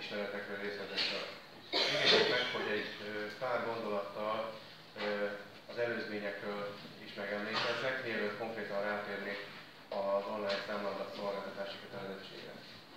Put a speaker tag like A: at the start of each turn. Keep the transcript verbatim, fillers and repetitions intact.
A: ismeretekről, részletekről. Engedjék meg, hogy egy pár gondolattal az előzményekről is megemlékezzek, mielőtt konkrétan rátérnék az online számládat szolgáltatási kötelezettségre.